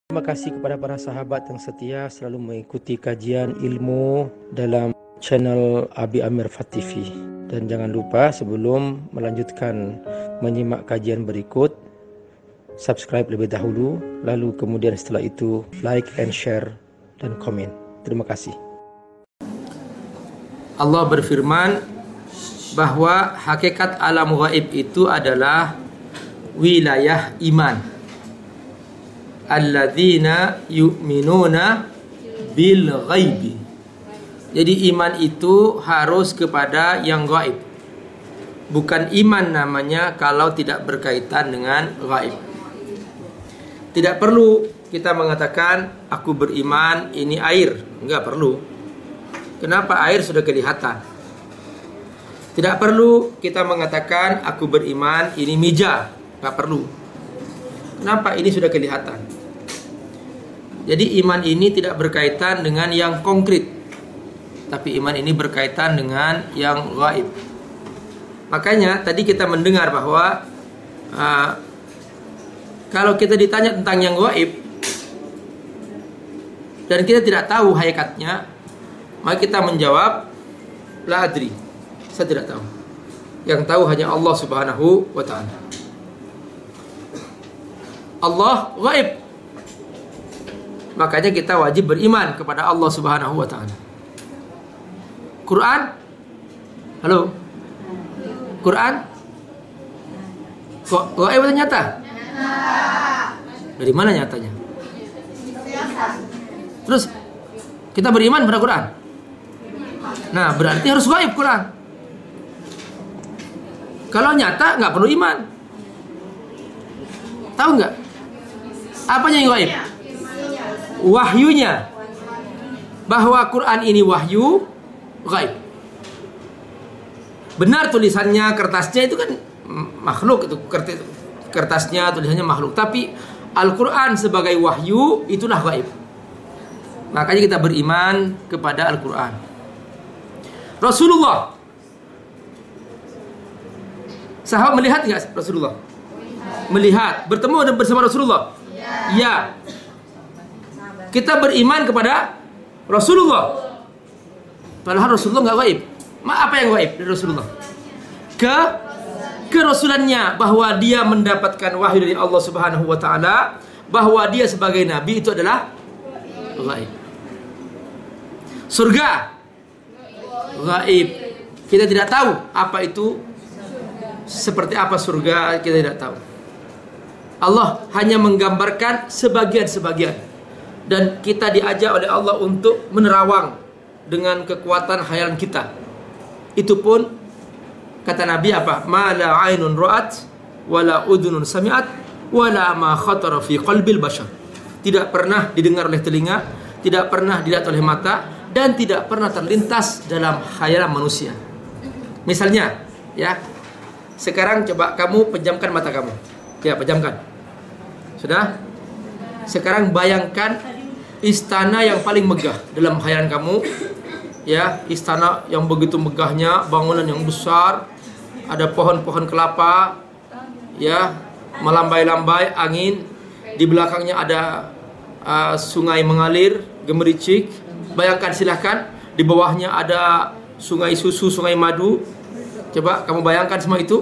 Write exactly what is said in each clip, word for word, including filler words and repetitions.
Terima kasih kepada para sahabat yang setia selalu mengikuti kajian ilmu dalam channel Abi Amir Fat T V. Dan jangan lupa sebelum melanjutkan menyimak kajian berikut, subscribe lebih dahulu, lalu kemudian setelah itu like and share dan komen. Terima kasih. Allah berfirman bahwa hakikat alam gaib itu adalah wilayah iman. Alladzina yu'minuna bil ghaibi. Jadi iman itu harus kepada yang gaib. Bukan iman namanya kalau tidak berkaitan dengan gaib. Tidak perlu kita mengatakan aku beriman ini air. Enggak perlu. Kenapa? Air sudah kelihatan. Tidak perlu kita mengatakan aku beriman ini meja. Enggak perlu. Kenapa? Ini sudah kelihatan. Jadi iman ini tidak berkaitan dengan yang konkret, tapi iman ini berkaitan dengan yang gaib. Makanya tadi kita mendengar bahwa uh, kalau kita ditanya tentang yang gaib dan kita tidak tahu hakikatnya, maka kita menjawab la adri, saya tidak tahu. Yang tahu hanya Allah Subhanahu wa ta'ala. Allah gaib. Makanya kita wajib beriman kepada Allah Subhanahu wa ta'ala. Quran? Halo? Quran? Kok gaib atau nyata? Dari mana nyatanya? Terus kita beriman pada Quran. Nah, berarti harus gaib Quran. Kalau nyata nggak perlu iman. Tahu nggak? Apanya yang gaib? Wahyunya. Bahwa Quran ini wahyu gaib. Benar tulisannya, kertasnya itu kan makhluk, itu kertasnya, tulisannya makhluk. Tapi Al-Quran sebagai wahyu itulah gaib. Makanya kita beriman kepada Al-Quran. Rasulullah, sahabat melihat nggak Rasulullah? Melihat, bertemu bersama Rasulullah. Ya. Kita beriman kepada Rasulullah. Padahal Rasulullah nggak gaib. Ma apa yang gaib dari Rasulullah? Ke kerasulannya, bahwa dia mendapatkan wahyu dari Allah Subhanahu wa ta'ala, bahwa dia sebagai nabi itu adalah gaib. Surga gaib. Kita tidak tahu apa itu, seperti apa surga, kita tidak tahu. Allah hanya menggambarkan sebagian-sebagian. Dan kita diajak oleh Allah untuk menerawang dengan kekuatan khayalan kita. Itu pun kata Nabi apa? Ma la ainun ra'at wala udhunun sami'at wala ma khatara fi qalbil bashar. Tidak pernah didengar oleh telinga, tidak pernah dilihat oleh mata, dan tidak pernah terlintas dalam khayalan manusia. Misalnya, ya. Sekarang coba kamu pejamkan mata kamu. Ya, pejamkan. Sudah? Sekarang bayangkan istana yang paling megah dalam khayalan kamu, ya, istana yang begitu megahnya, bangunan yang besar, ada pohon-pohon kelapa, ya, melambai-lambai angin, di belakangnya ada uh, sungai mengalir, gemericik. Bayangkan, silahkan, di bawahnya ada sungai susu, sungai madu. Coba kamu bayangkan semua itu.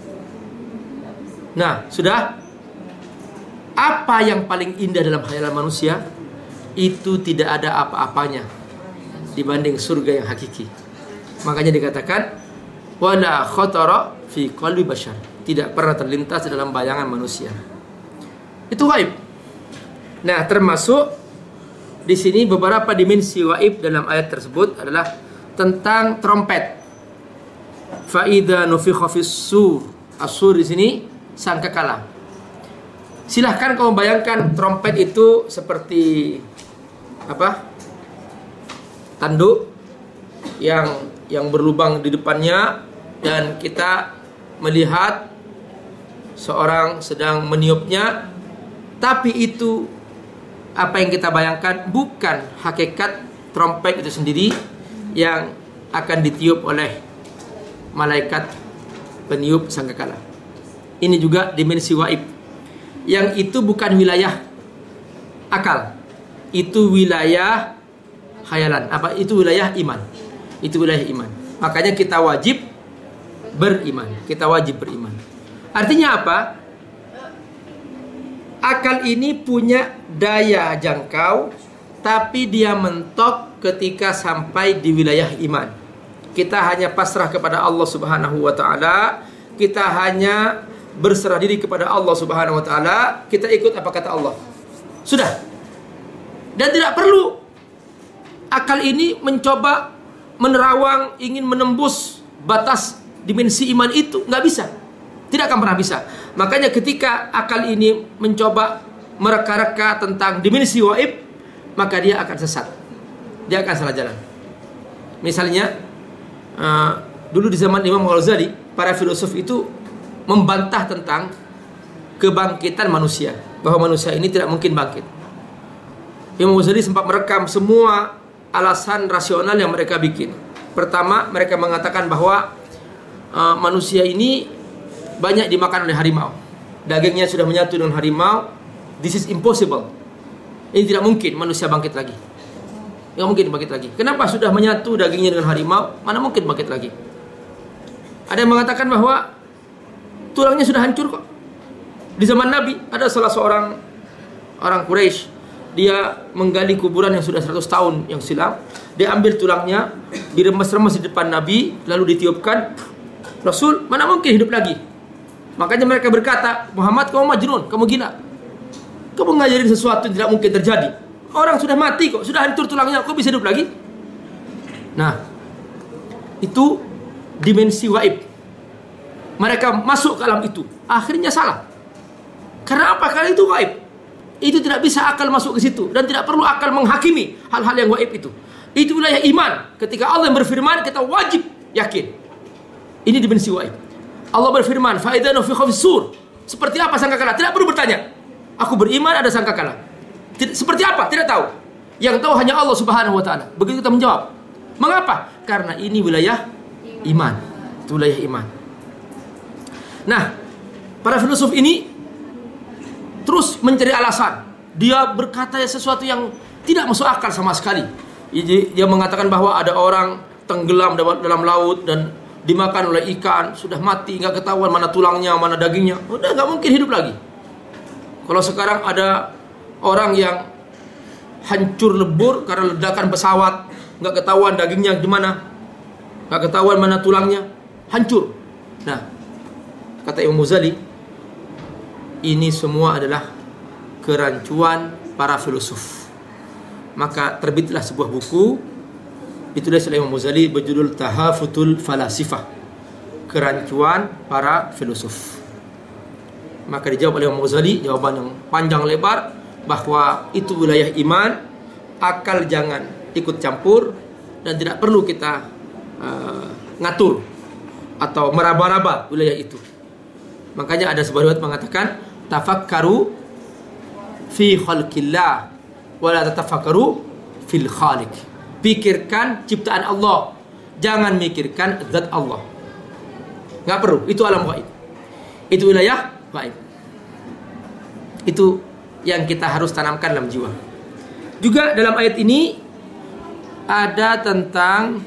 Nah, sudah. Apa yang paling indah dalam khayalan manusia? Itu tidak ada apa-apanya dibanding surga yang hakiki. Makanya dikatakan wala khatara fi qalbi bashar. Tidak pernah terlintas dalam bayangan manusia. Itu gaib. Nah, termasuk di sini beberapa dimensi gaib dalam ayat tersebut adalah tentang trompet. Fa idza nufikha fis-sur. As-sur di sini sangkakala. Silahkan kamu bayangkan trompet itu seperti apa? Tanduk yang yang berlubang di depannya, dan kita melihat seorang sedang meniupnya. Tapi itu apa yang kita bayangkan, bukan hakikat trompet itu sendiri yang akan ditiup oleh malaikat peniup sangkakala. Ini juga dimensi gaib, yang itu bukan wilayah akal. Itu wilayah khayalan. Apa itu wilayah iman? Itu wilayah iman. Makanya kita wajib beriman. Kita wajib beriman. Artinya apa? Akal ini punya daya jangkau, tapi dia mentok ketika sampai di wilayah iman. Kita hanya pasrah kepada Allah Subhanahu wa taala, kita hanya berserah diri kepada Allah Subhanahu wa taala, kita ikut apa kata Allah. Sudah. Dan tidak perlu akal ini mencoba menerawang, ingin menembus batas dimensi iman itu, nggak bisa. Tidak akan pernah bisa. Makanya ketika akal ini mencoba mereka-reka tentang dimensi waib, maka dia akan sesat. Dia akan salah jalan. Misalnya, uh, dulu di zaman Imam Ghazali, para filosof itu membantah tentang kebangkitan manusia, bahwa manusia ini tidak mungkin bangkit. Imam Ghazali sempat merekam semua alasan rasional yang mereka bikin. Pertama, mereka mengatakan bahwa uh, manusia ini banyak dimakan oleh harimau. Dagingnya sudah menyatu dengan harimau. This is impossible. Ini tidak mungkin manusia bangkit lagi. Tidak mungkin bangkit lagi. Kenapa sudah menyatu dagingnya dengan harimau? Mana mungkin bangkit lagi? Ada yang mengatakan bahwa tulangnya sudah hancur kok. Di zaman Nabi ada salah seorang orang Quraisy, dia menggali kuburan yang sudah seratus tahun yang silam. Dia ambil tulangnya, diremas-remas di depan Nabi, lalu ditiupkan. Rasul, mana mungkin hidup lagi? Makanya mereka berkata, Muhammad, kamu majnun, kamu gila. Kamu ngajarin sesuatu yang tidak mungkin terjadi. Orang sudah mati kok, sudah hancur tulangnya, kok bisa hidup lagi? Nah, itu dimensi waib. Mereka masuk ke alam itu, akhirnya salah. Karena apa? Karena itu waib. Itu tidak bisa akal masuk ke situ, dan tidak perlu akal menghakimi hal-hal yang waib itu. Itu wilayah iman. Ketika Allah yang berfirman, kita wajib yakin. Ini dimensi waib. Allah berfirman, fa idza nufikha fis-sur. Seperti apa sangkakala? Tidak perlu bertanya. Aku beriman ada sangkakala. Seperti apa? Tidak tahu. Yang tahu hanya Allah Subhanahu wa taala. Begitu kita menjawab. Mengapa? Karena ini wilayah iman. Itu wilayah iman. Nah, para filosof ini terus mencari alasan. Dia berkata sesuatu yang tidak masuk akal sama sekali. Dia mengatakan bahwa ada orang tenggelam dalam laut dan dimakan oleh ikan, sudah mati, nggak ketahuan mana tulangnya, mana dagingnya. Udah nggak mungkin hidup lagi. Kalau sekarang ada orang yang hancur lebur karena ledakan pesawat, nggak ketahuan dagingnya gimana, nggak ketahuan mana tulangnya, hancur. Nah, kata Imam Ghazali, ini semua adalah kerancuan para filosof. Maka terbitlah sebuah buku, ditulis oleh Imam Ghazali, berjudul Tahafutul Falasifah, kerancuan para filosof. Maka dijawab oleh Imam Ghazali jawaban yang panjang lebar, bahwa itu wilayah iman, akal jangan ikut campur, dan tidak perlu kita uh, ngatur atau meraba-raba wilayah itu. Makanya ada sebuah riwayat mengatakan, tafakkaru fi khalqillah wa la tatafakkaru fil khaliq. Pikirkan ciptaan Allah, jangan mikirkan zat Allah. Nggak perlu, itu alam gaib. Itu wilayah gaib. Itu yang kita harus tanamkan dalam jiwa. Juga dalam ayat ini ada tentang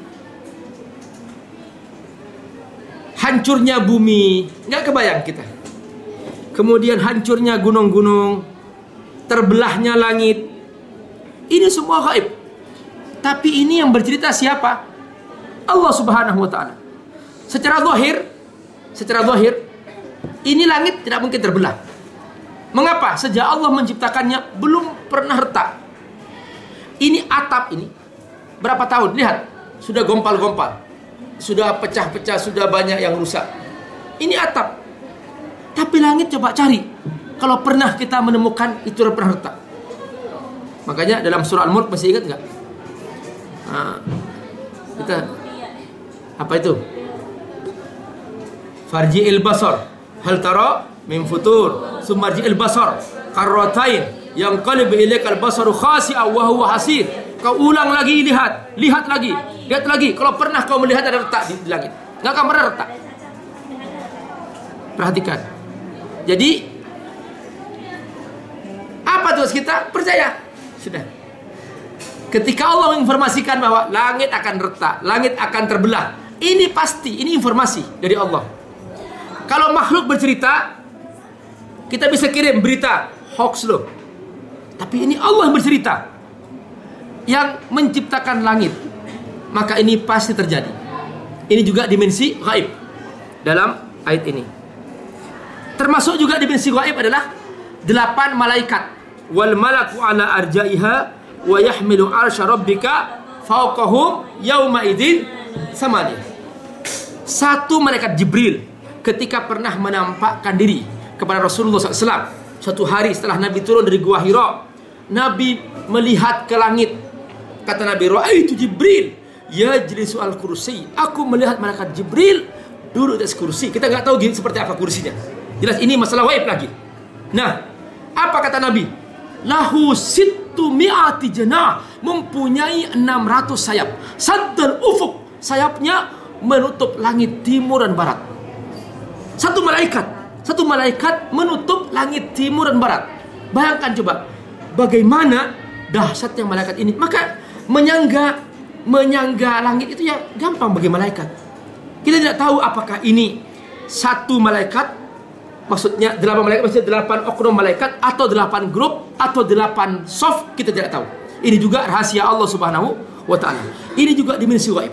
hancurnya bumi, nggak kebayang kita. Kemudian hancurnya gunung-gunung, terbelahnya langit. Ini semua gaib. Tapi ini yang bercerita siapa? Allah Subhanahu wa taala. Secara zahir, secara zahir, ini langit tidak mungkin terbelah. Mengapa? Sejak Allah menciptakannya belum pernah retak. Ini atap ini berapa tahun? Lihat, sudah gompal-gompal, sudah pecah-pecah, sudah banyak yang rusak. Ini atap. Tapi langit coba cari. Kalau pernah kita menemukan itu pernah retak. Makanya dalam surah Al-Mulk masih ingat nggak? Nah, kita apa itu? Farji'il basar hal tara min futur sumarji'il basar karratain yang qalib ilaikal basaru khasi'a wa huwa hasir. Kau ulang lagi, lihat, lihat lagi, lihat lagi. Kalau pernah kau melihat ada retak di, di langit, nggak akan pernah retak. Perhatikan. Jadi Apa tugas kita? Percaya. Sudah. Ketika Allah menginformasikan bahwa langit akan retak, langit akan terbelah, ini pasti, ini informasi dari Allah. Kalau makhluk bercerita, kita bisa kirim berita hoax loh. Tapi ini Allah yang bercerita, yang menciptakan langit, maka ini pasti terjadi. Ini juga dimensi gaib dalam ayat ini. Termasuk juga dimensi gaib adalah delapan malaikat. Wal malaku ala arjaiha wa yahmilu arsya rabbika fawqahum yauma idzin samani. Satu malaikat Jibril ketika pernah menampakkan diri kepada Rasulullah shallallahu alaihi wasallam suatu hari setelah Nabi turun dari Gua Hira, Nabi melihat ke langit. Kata Nabi, "Ra'aitu Jibril yajlisu al-kursi." Aku melihat malaikat Jibril duduk di atas kursi. Kita nggak tahu seperti apa kursinya. Jelas ini masalah gaib lagi. Nah, apa kata Nabi? Lahu sittu mi'ati janah, mempunyai enam ratus sayap. Saddal ufuk, sayapnya menutup langit timur dan barat. Satu malaikat, satu malaikat menutup langit timur dan barat. Bayangkan coba, bagaimana dahsyatnya malaikat ini. Maka menyangga menyangga langit itu ya gampang bagi malaikat. Kita tidak tahu apakah ini satu malaikat, maksudnya delapan malaikat, maksudnya delapan oknum malaikat, atau delapan grup, atau delapan soft, kita tidak tahu. Ini juga rahasia Allah Subhanahu wa Ta'ala. Ini juga dimensi gaib.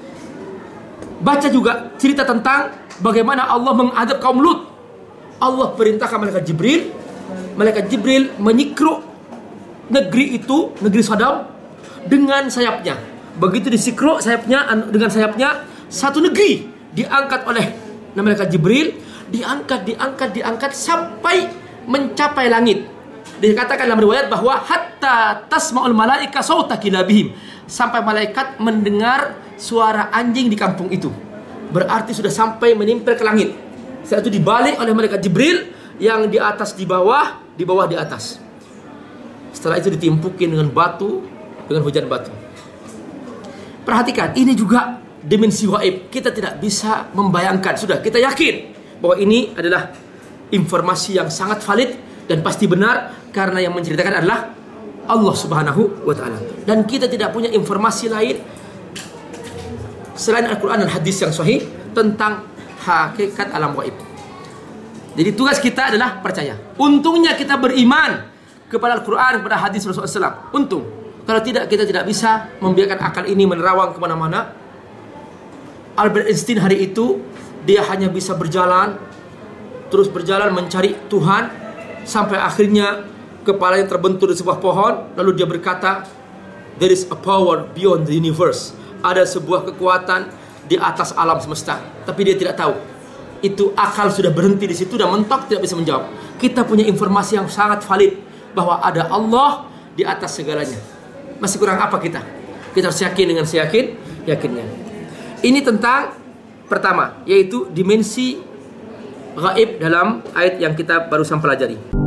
Baca juga cerita tentang bagaimana Allah mengadab kaum Lut. Allah perintahkan malaikat Jibril, malaikat Jibril menyikruk negeri itu, negeri Sodom, dengan sayapnya. Begitu disikruk sayapnya dengan sayapnya, satu negeri diangkat oleh malaikat Jibril, diangkat, diangkat, diangkat sampai mencapai langit. Dikatakan dalam riwayat bahwa hatta tasma'ul malaika sauta kilabihim, sampai malaikat mendengar suara anjing di kampung itu. Berarti sudah sampai menempel ke langit. Setelah itu dibalik oleh malaikat Jibril, yang di atas di bawah, di bawah di atas. Setelah itu ditimpukin dengan batu, dengan hujan batu. Perhatikan, ini juga dimensi gaib. Kita tidak bisa membayangkan. Sudah, kita yakin bahwa ini adalah informasi yang sangat valid dan pasti benar, karena yang menceritakan adalah Allah Subhanahu wa Ta'ala. Dan kita tidak punya informasi lain selain Al-Quran dan hadis yang sahih tentang hakikat alam gaib. Jadi tugas kita adalah percaya. Untungnya kita beriman kepada Al-Quran, kepada hadis Rasulullah shallallahu alaihi wasallam. Untung. Kalau tidak, kita tidak bisa membiarkan akal ini menerawang kemana-mana. Albert Einstein hari itu, dia hanya bisa berjalan, terus berjalan mencari Tuhan, sampai akhirnya kepalanya terbentur di sebuah pohon. Lalu dia berkata, "There is a power beyond the universe." Ada sebuah kekuatan di atas alam semesta. Tapi dia tidak tahu. Itu akal sudah berhenti di situ dan mentok, tidak bisa menjawab. Kita punya informasi yang sangat valid bahwa ada Allah di atas segalanya. Masih kurang apa kita? Kita harus yakin dengan seyakin yakinnya. Ini tentang pertama, yaitu dimensi gaib dalam ayat yang kita barusan pelajari.